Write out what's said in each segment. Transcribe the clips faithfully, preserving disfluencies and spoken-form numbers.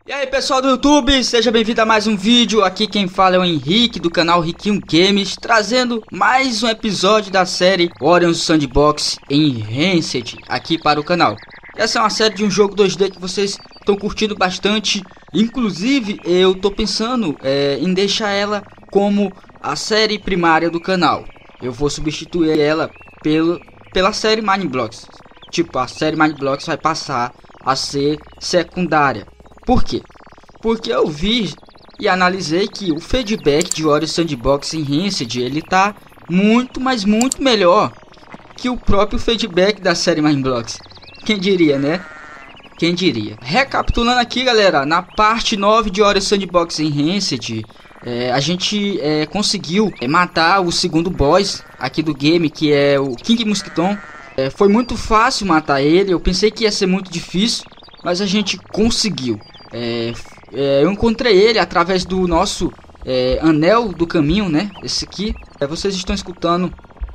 E aí pessoal do YouTube, seja bem-vindo a mais um vídeo. Aqui quem fala é o Henrique do canal Riquinho Games, trazendo mais um episódio da série Orion Sandbox Enhanced aqui para o canal. Essa é uma série de um jogo dois D que vocês estão curtindo bastante. Inclusive eu tô pensando é, em deixar ela como a série primária do canal. Eu vou substituir ela pelo, pela série Mineblocks. Tipo, a série Mineblocks vai passar a ser secundária. Por quê? Porque eu vi e analisei que o feedback de Orion Sandbox Enhanced ele tá muito, mas muito melhor que o próprio feedback da série Mineblocks. Quem diria, né? Quem diria? Recapitulando aqui, galera, na parte nove de Orion Sandbox Enhanced, é, a gente é, conseguiu é, matar o segundo boss aqui do game, que é o King Mosquiton. É, foi muito fácil matar ele, eu pensei que ia ser muito difícil, mas a gente conseguiu. É, é, eu encontrei ele através do nosso é, anel do caminho, né? Esse aqui. É, vocês estão escutando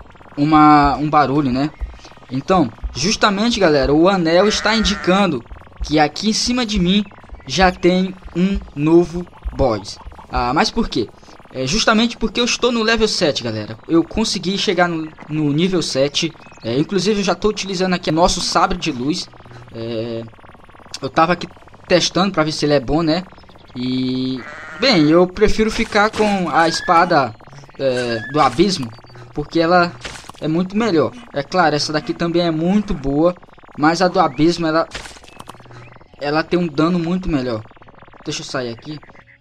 uma, um barulho, né? Então, justamente, galera, o anel está indicando que aqui em cima de mim já tem um novo boss. Ah, mas por quê? É justamente porque eu estou no level sete, galera. Eu consegui chegar no, no nível sete. É, inclusive, eu já estou utilizando aqui nosso sabre de luz. É, eu tava aqui testando para ver se ele é bom, né? E bem, eu prefiro ficar com a espada é, do abismo, porque ela é muito melhor. É claro, essa daqui também é muito boa, mas a do abismo ela ela tem um dano muito melhor. Deixa eu sair aqui.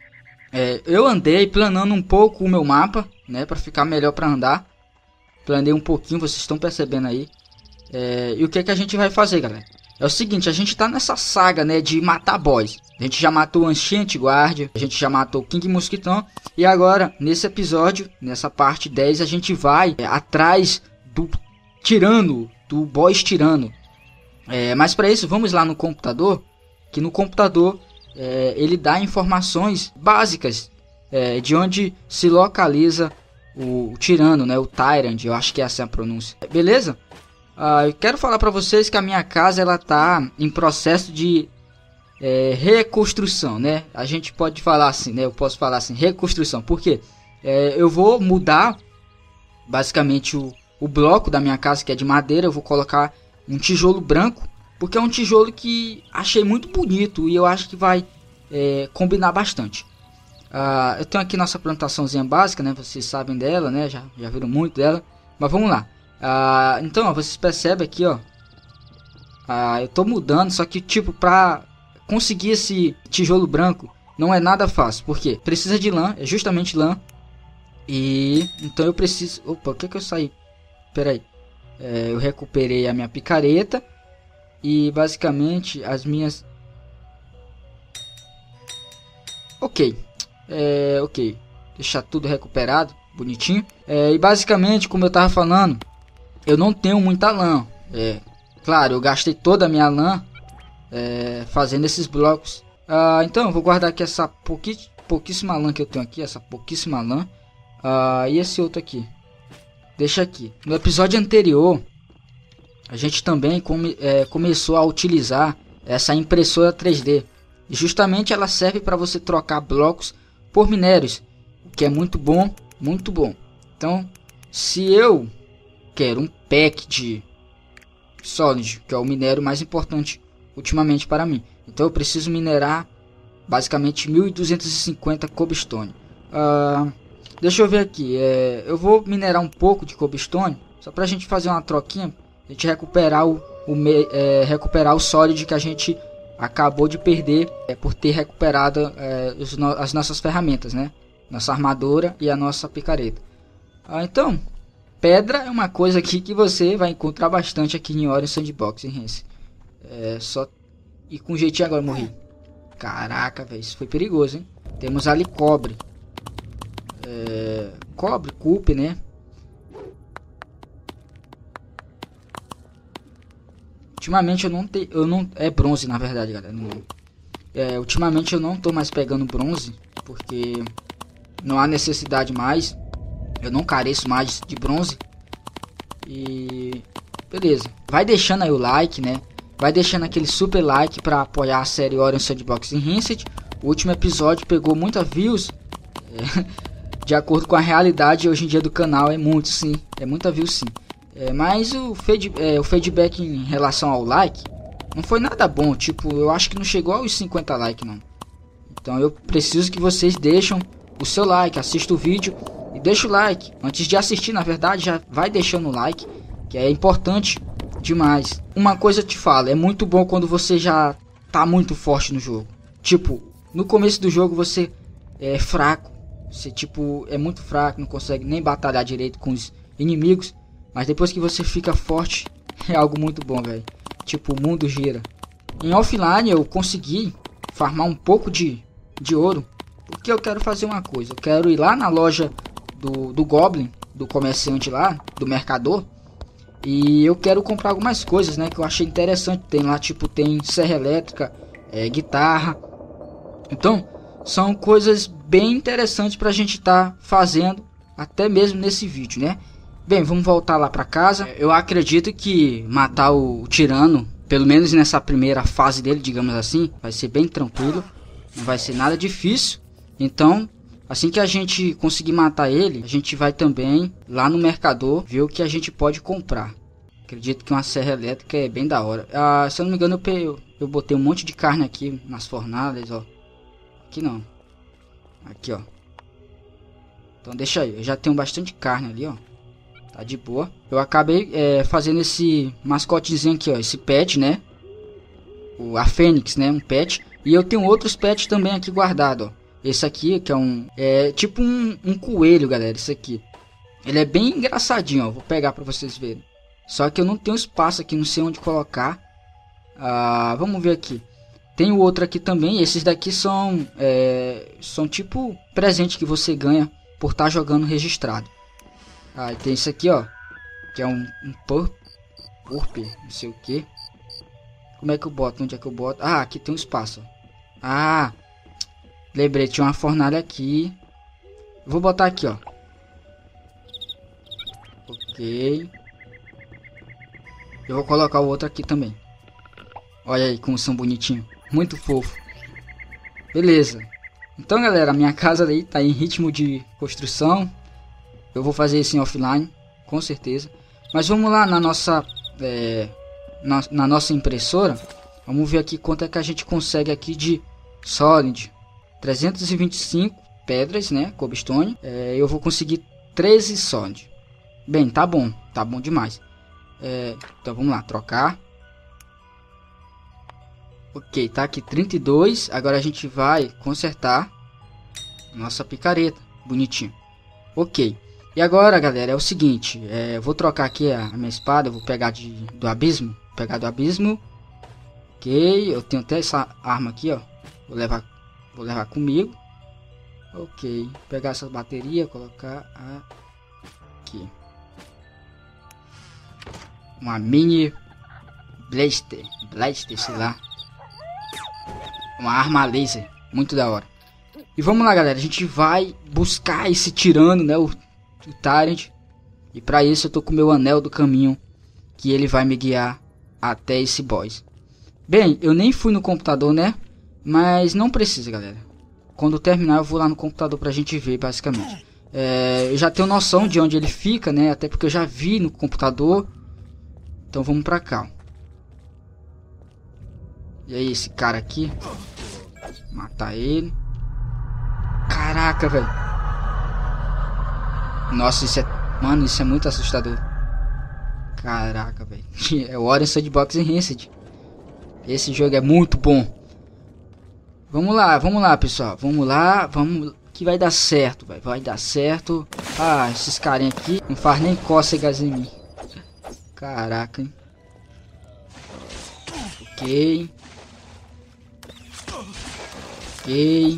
É, eu andei planando um pouco o meu mapa, né, para ficar melhor para andar. Planei um pouquinho, vocês estão percebendo aí. É, e o que que a gente vai fazer, galera? É o seguinte, a gente tá nessa saga, né, de matar boss. A gente já matou o Ancient Guard, a gente já matou o King Mosquiton. E agora, nesse episódio, nessa parte dez, a gente vai é, atrás do tirano, do boss tirano. É, mas para isso, vamos lá no computador. Que no computador, é, ele dá informações básicas é, de onde se localiza o, o tirano, né, o Tyrant. Eu acho que essa é a pronúncia. Beleza? Uh, eu quero falar para vocês que a minha casa ela tá em processo de é, reconstrução, né? A gente pode falar assim, né? Eu posso falar assim, reconstrução. Por quê? É, eu vou mudar basicamente o, o bloco da minha casa, que é de madeira. Eu vou colocar um tijolo branco, porque é um tijolo que achei muito bonito e eu acho que vai é, combinar bastante. Uh, eu tenho aqui nossa plantaçãozinha básica, né? Vocês sabem dela, né? Já, já viram muito dela. Mas vamos lá. Ah, então, ó, vocês percebem aqui, ó. Ah, eu tô mudando, só que tipo, pra conseguir esse tijolo branco não é nada fácil. Por quê? Precisa de lã, é justamente lã. E então eu preciso... Opa, o que que eu saí? Pera aí. É, eu recuperei a minha picareta. E basicamente as minhas... Ok. É, ok. Deixar tudo recuperado, bonitinho. É, e basicamente, como eu tava falando... Eu não tenho muita lã. É, claro, eu gastei toda a minha lã é, fazendo esses blocos. Ah, então, eu vou guardar aqui essa pouqui, pouquíssima lã que eu tenho aqui. Essa pouquíssima lã. Ah, e esse outro aqui. Deixa aqui. No episódio anterior, a gente também come, é, começou a utilizar essa impressora três D. E justamente ela serve para você trocar blocos por minérios. O que é muito bom, muito bom. Então, se eu... quero um pack de Solid, que é o minério mais importante ultimamente para mim. Então eu preciso minerar basicamente mil duzentos e cinquenta cobblestone. Uh, deixa eu ver aqui. É, eu vou minerar um pouco de cobblestone, só para a gente fazer uma troquinha. A gente recuperar o, o, é, recuperar o Solid que a gente acabou de perder é, por ter recuperado é, os no, as nossas ferramentas, né? Nossa armadura e a nossa picareta. Uh, então... Pedra é uma coisa aqui que você vai encontrar bastante aqui em Orion Sandbox Enhanced. É só... E com jeitinho agora eu morri. Caraca, velho. Isso foi perigoso, hein? Temos ali cobre. É... Cobre, coupe, né? Ultimamente eu não tenho... Eu não... É bronze, na verdade, galera. Não... É, ultimamente eu não tô mais pegando bronze. Porque não há necessidade mais. Eu não careço mais de bronze. E... beleza. Vai deixando aí o like, né? Vai deixando aquele super like para apoiar a série Orion Sandbox Enhanced. O último episódio pegou muita views. É, de acordo com a realidade hoje em dia do canal, é muito sim. É muita views sim. É, mas o, feed, é, o feedback em relação ao like não foi nada bom. Tipo, eu acho que não chegou aos cinquenta likes não. Então eu preciso que vocês deixem o seu like, assista o vídeo e deixa o like. Antes de assistir, na verdade, já vai deixando o like, que é importante demais. Uma coisa eu te falo, é muito bom quando você já tá muito forte no jogo. Tipo, no começo do jogo você é fraco, você tipo é muito fraco, não consegue nem batalhar direito com os inimigos. Mas depois que você fica forte, é algo muito bom, velho. Tipo, o mundo gira. Em offline eu consegui farmar um pouco de, de ouro. Porque eu quero fazer uma coisa. Eu quero ir lá na loja do, do Goblin, do comerciante lá, do mercador. E eu quero comprar algumas coisas, né, que eu achei interessante. Tem lá, tipo, tem serra elétrica, é, guitarra. Então, são coisas bem interessantes pra gente tá fazendo, até mesmo nesse vídeo, né? Bem, vamos voltar lá pra casa. Eu acredito que matar o tirano, pelo menos nessa primeira fase dele, digamos assim, vai ser bem tranquilo. Não vai ser nada difícil. Então, assim que a gente conseguir matar ele, a gente vai também lá no mercador ver o que a gente pode comprar. Acredito que uma serra elétrica é bem da hora. Ah, se eu não me engano, eu, eu, eu botei um monte de carne aqui nas fornadas, ó. Aqui não. Aqui, ó. Então deixa aí. Eu já tenho bastante carne ali, ó. Tá de boa. Eu acabei é, fazendo esse mascotezinho aqui, ó. Esse pet, né? O, a Fênix, né? Um pet. E eu tenho outros pets também aqui guardado, ó. Esse aqui, que é um... É tipo um, um coelho, galera. Esse aqui. Ele é bem engraçadinho, ó. Vou pegar pra vocês verem. Só que eu não tenho espaço aqui. Não sei onde colocar. Ah, vamos ver aqui. Tem o outro aqui também. Esses daqui são... É, são tipo presente que você ganha por estar jogando registrado. Ah, e tem isso aqui, ó. Que é um, um pur, purp, não sei o que. Como é que eu boto? Onde é que eu boto? Ah, aqui tem um espaço. Ah, lembrei, tinha uma fornalha aqui. Vou botar aqui, ó. Ok. Eu vou colocar o outro aqui também. Olha aí como são bonitinhos. Muito fofo. Beleza. Então, galera, a minha casa aí tá em ritmo de construção. Eu vou fazer isso em offline, com certeza. Mas vamos lá na nossa, é, na, na nossa impressora. Vamos ver aqui quanto é que a gente consegue aqui de solid. trezentos e vinte e cinco pedras, né? Cobblestone. É, eu vou conseguir treze solid. Bem, tá bom. Tá bom demais. É, então vamos lá, trocar. Ok, tá aqui trinta e dois. Agora a gente vai consertar nossa picareta. Bonitinho. Ok. E agora, galera, é o seguinte, é, eu vou trocar aqui a, a minha espada, eu vou pegar de, do abismo, vou pegar do abismo. Ok, eu tenho até essa arma aqui, ó, vou levar, vou levar comigo. Ok, pegar essa bateria, colocar aqui. Uma mini blaster, blaster, sei lá. Uma arma laser, muito da hora. E vamos lá, galera, a gente vai buscar esse tirano, né, o... o Tyrant. E para isso eu tô com o meu anel do caminho, que ele vai me guiar até esse boss. Bem, eu nem fui no computador, né? Mas não precisa, galera. Quando terminar eu vou lá no computador pra gente ver, basicamente. É, eu já tenho noção de onde ele fica, né? Até porque eu já vi no computador. Então vamos pra cá. E aí, esse cara aqui. Matar ele. Caraca, velho. Nossa, isso é... Mano, isso é muito assustador. Caraca, velho. É o Orion Sandbox Enhanced. Esse jogo é muito bom. Vamos lá, vamos lá, pessoal. Vamos lá, vamos... Que vai dar certo, véio. Vai dar certo. Ah, esses carinha aqui não faz nem cócegas em mim. Caraca, hein. Ok. Ok.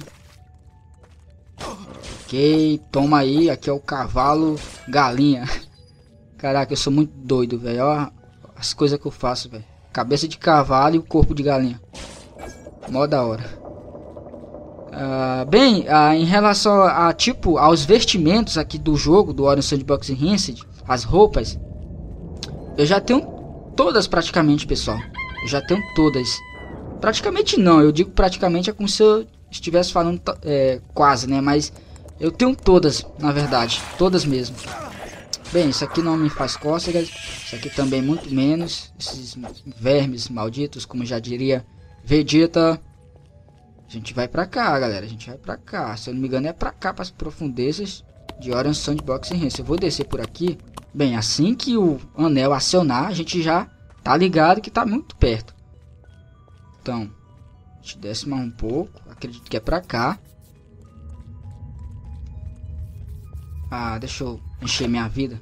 Ok, toma aí, aqui é o cavalo galinha. Caraca, eu sou muito doido, velho. Olha as coisas que eu faço, velho. Cabeça de cavalo e o corpo de galinha. Mó da hora. Uh, bem, uh, em relação a, tipo, aos vestimentos aqui do jogo, do Orion Sandbox Enhanced, as roupas, eu já tenho todas praticamente, pessoal. Eu já tenho todas. Praticamente não, eu digo praticamente é como se eu estivesse falando é, quase, né? Mas eu tenho todas, na verdade. Todas mesmo. Bem, isso aqui não me faz cócegas. Isso aqui também muito menos. Esses vermes malditos, como já diria Vegeta. A gente vai pra cá, galera. A gente vai pra cá. Se eu não me engano é pra cá, para as profundezas de Orion Sandbox Enhance. Eu vou descer por aqui. Bem, assim que o anel acionar, a gente já tá ligado que tá muito perto. Então, a gente desce mais um pouco. Acredito que é pra cá. Ah, deixa eu encher minha vida.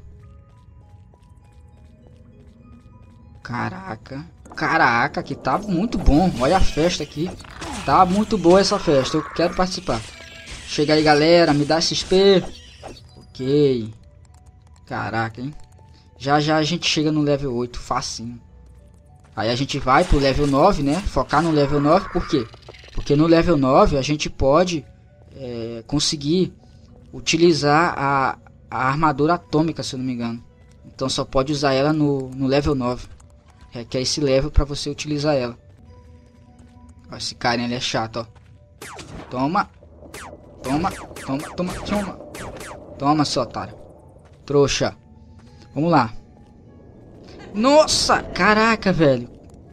Caraca. Caraca, que tá muito bom. Olha a festa aqui. Tá muito boa essa festa. Eu quero participar. Chega aí, galera. Me dá X P. Ok. Caraca, hein. Já já a gente chega no level oito. Facinho. Aí a gente vai pro level nove, né? Focar no level nove. Por quê? Porque no level nove a gente pode é, conseguir utilizar a, a armadura atômica, se eu não me engano. Então só pode usar ela no, no level nove. Requer esse level para você utilizar ela. Ó, esse carinha ali é chato, ó. Toma. Toma, toma, toma, toma. Toma, seu otário. Trouxa. Vamos lá. Nossa, caraca, velho.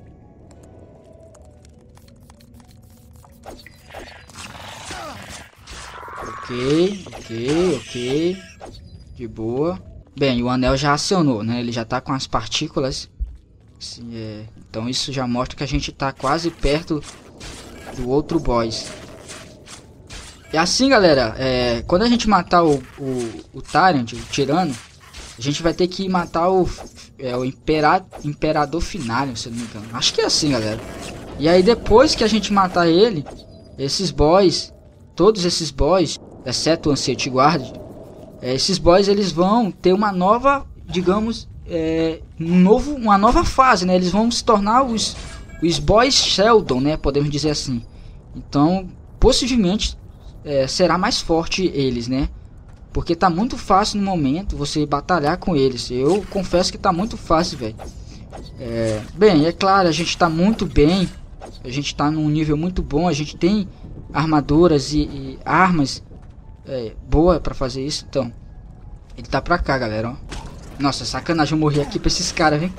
Ok, ok, ok. De boa. Bem, o anel já acionou, né? Ele já tá com as partículas. Sim, é. Então isso já mostra que a gente tá quase perto do outro boss. E assim, galera, é, quando a gente matar o, o, o Tyrant, o tirano, a gente vai ter que matar o, é, o impera, Imperador Final, se eu não me engano. Acho que é assim, galera. E aí depois que a gente matar ele, esses boys, todos esses boys, exceto o Ancient Guard, é, esses boys eles vão ter uma nova, digamos, é, um novo, uma nova fase, né? Eles vão se tornar os, os boys Sheldon, né? Podemos dizer assim. Então, possivelmente é, será mais forte eles, né? Porque tá muito fácil no momento você batalhar com eles. Eu confesso que tá muito fácil, velho. É, bem, é claro, a gente tá muito bem. A gente tá num nível muito bom. A gente tem armaduras e, e armas é, boa pra fazer isso. Então, ele tá pra cá, galera, ó. Nossa, sacanagem eu morri aqui pra esses caras, hein?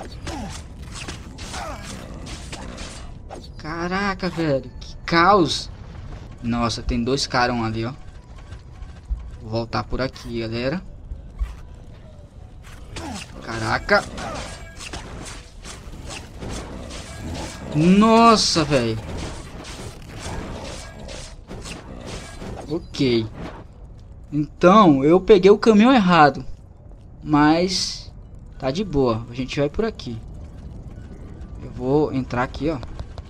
Caraca, velho. Que caos. Nossa, tem dois caras ali, ó. Vou voltar por aqui, galera. Caraca. Nossa, velho. Ok. Então, eu peguei o caminho errado. Mas tá de boa. A gente vai por aqui. Eu vou entrar aqui, ó.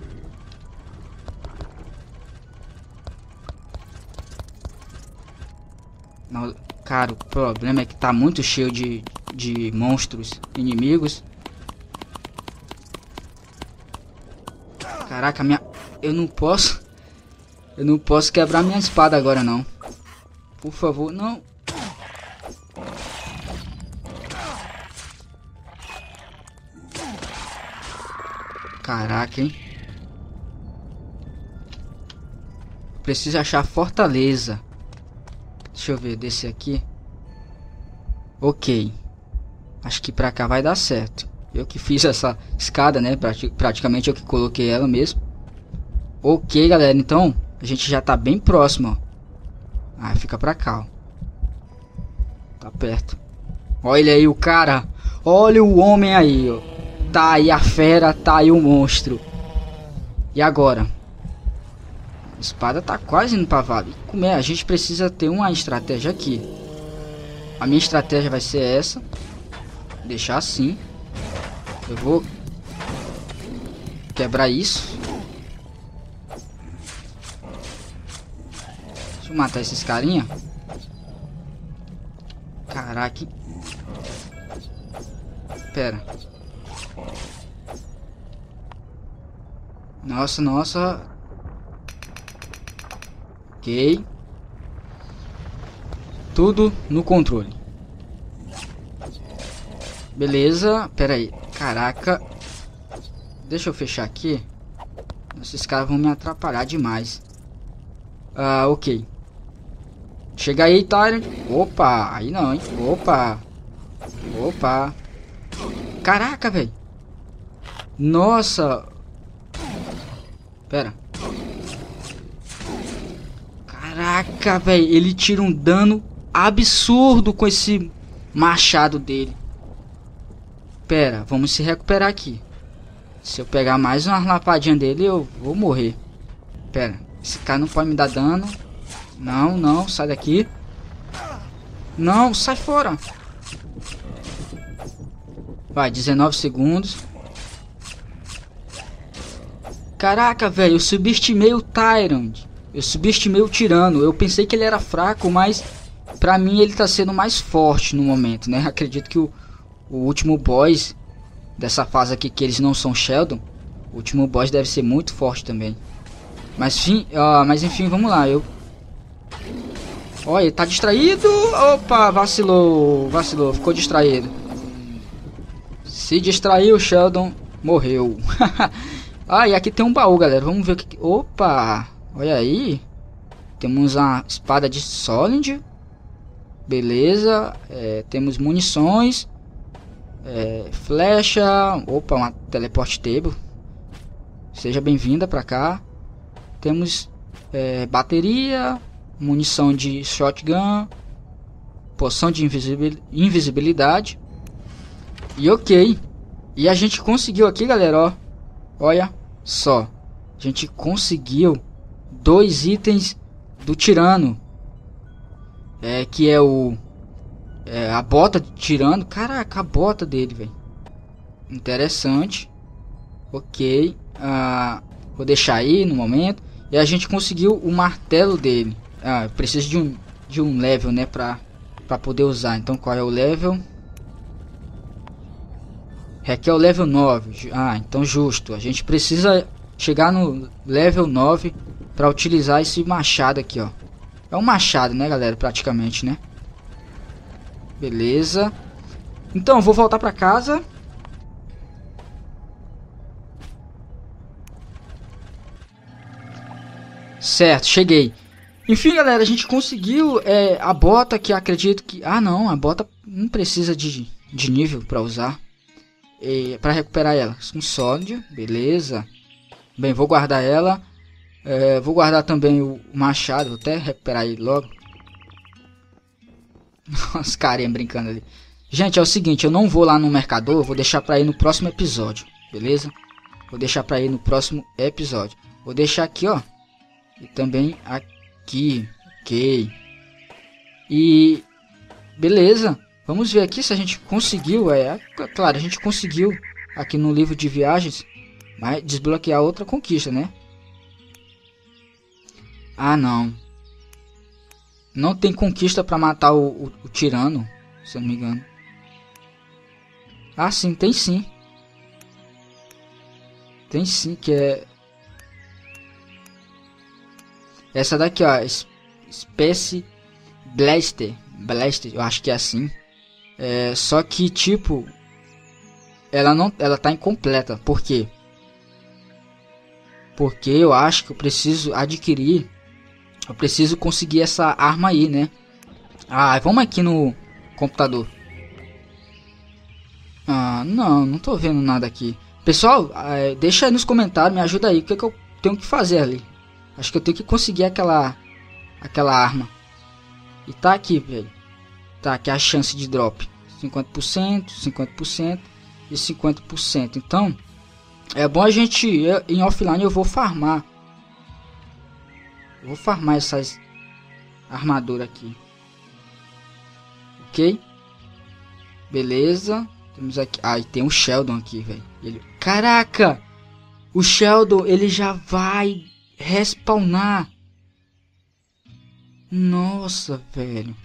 Não, cara, o problema é que tá muito cheio de, de monstros inimigos. Caraca, minha... Eu não posso... Eu não posso quebrar minha espada agora, não. Por favor, não. Caraca, hein? Preciso achar fortaleza. Deixa eu ver, descer aqui. Ok. Acho que pra cá vai dar certo. Eu que fiz essa escada, né? Prati praticamente eu que coloquei ela mesmo. Ok, galera. Então, a gente já tá bem próximo, ó. Ah, fica pra cá, ó. Tá perto. Olha aí o cara. Olha o homem aí, ó. Tá aí a fera, tá aí o monstro. E agora? A espada tá quase indo pra vale. Como é? A gente precisa ter uma estratégia aqui. A minha estratégia vai ser essa. Deixar assim. Eu vou quebrar isso. Deixa eu matar esses carinha. Caraca. Pera. Nossa, nossa. Ok. Tudo no controle. Beleza. Pera aí. Caraca. Deixa eu fechar aqui. Esses caras vão me atrapalhar demais. Ah, ok. Chega aí, Tyrant. Opa, aí não, hein? Opa. Opa. Caraca, velho. Nossa. Pera. Caraca, velho. Ele tira um dano absurdo com esse machado dele. Pera, vamos se recuperar aqui. Se eu pegar mais uma lapadinha dele, eu vou morrer. Pera, esse cara não pode me dar dano. Não, não, sai daqui. Não, sai fora. Vai, dezenove segundos. Caraca, velho, eu subestimei o Tyrant. Eu subestimei o Tirano. Eu pensei que ele era fraco, mas pra mim ele tá sendo mais forte no momento, né? Acredito que o, o último boss dessa fase aqui, que eles não são Sheldon, o último boss deve ser muito forte também. Mas, fim, uh, mas enfim, vamos lá. Eu... Olha, ele tá distraído. Opa, vacilou. Vacilou, ficou distraído. Se distraiu, Sheldon morreu. Ah, e aqui tem um baú, galera. Vamos ver o que... Opa, olha aí. Temos a espada de Solid. Beleza. É, temos munições. É, flecha. Opa, uma teleport table. Seja bem-vinda pra cá. Temos é, bateria. Munição de shotgun. Poção de invisibil invisibilidade. E ok. E a gente conseguiu aqui, galera, ó. Olha só. A gente conseguiu dois itens do Tirano. É, que é o... É, a bota do Tirano. Caraca, a bota dele, velho. Interessante. Ok. Ah, vou deixar aí no momento. E a gente conseguiu o martelo dele. Ah, eu preciso de um, de um level, né? Pra, pra poder usar. Então qual é o level? Aqui é o level nove. Ah, então justo. A gente precisa chegar no level nove para utilizar esse machado aqui, ó. É um machado, né, galera? Praticamente, né? Beleza. Então, eu vou voltar para casa. Certo, cheguei. Enfim, galera, a gente conseguiu é, a bota que acredito que... Ah, não, a bota não precisa de, de nível para usar. Para recuperar ela, um sólido, beleza. Bem, vou guardar ela. É, vou guardar também o machado, vou até recuperar ele logo. Os carinha brincando ali. Gente, é o seguinte, eu não vou lá no mercador, eu vou deixar para ir no próximo episódio, beleza? Vou deixar para ir no próximo episódio. Vou deixar aqui, ó. E também aqui, ok. E beleza. Vamos ver aqui se a gente conseguiu, é, claro, a gente conseguiu aqui no livro de viagens, mas desbloquear outra conquista, né? Ah, não. Não tem conquista para matar o, o, o tirano, se eu não me engano. Ah, sim, tem sim. Tem sim, que é... Essa daqui, ó, espécie Blaster. Blaster, eu acho que é assim. É, só que tipo ela não, ela tá incompleta. Por quê? Porque eu acho que eu preciso adquirir, eu preciso conseguir essa arma aí, né? Ah, vamos aqui no computador. Ah, não, não tô vendo nada aqui. Pessoal, é, deixa aí nos comentários, me ajuda aí, o que, é que eu tenho que fazer ali. Acho que eu tenho que conseguir aquela aquela arma. E tá aqui, velho. Tá aqui a chance de drop. cinquenta por cento, cinquenta por cento e cinquenta por cento. Então, é bom a gente... Eu, em offline eu vou farmar. Eu vou farmar essas armaduras aqui. Ok? Beleza. Temos aqui... Ah, e tem um Sheldon aqui, velho. Ele... Caraca! O Sheldon, ele já vai respawnar. Nossa, velho.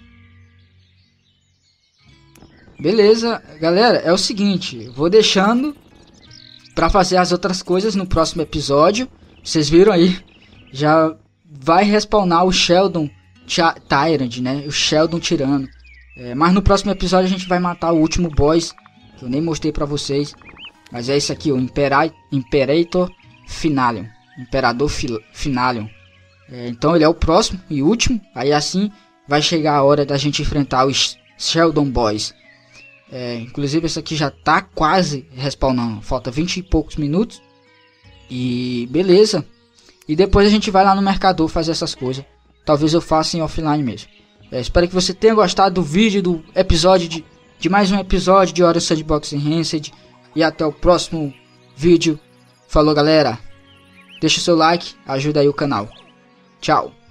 Beleza, galera, é o seguinte, vou deixando para fazer as outras coisas no próximo episódio. Vocês viram aí, já vai respawnar o Sheldon Tyrant, né? O Sheldon Tirano. É, mas no próximo episódio a gente vai matar o último boss, que eu nem mostrei para vocês. Mas é isso aqui, o Impera Imperator Finalion. Imperador Finalion. É, então ele é o próximo e último. Aí assim vai chegar a hora da gente enfrentar os Sheldon Boys. É, inclusive esse aqui já tá quase respawnando. Falta vinte e poucos minutos. E beleza. E depois a gente vai lá no mercador fazer essas coisas. Talvez eu faça em offline mesmo. É, espero que você tenha gostado do vídeo, do episódio de, de mais um episódio de Orion Sandbox Enhanced. E até o próximo vídeo. Falou, galera. Deixa o seu like, ajuda aí o canal. Tchau.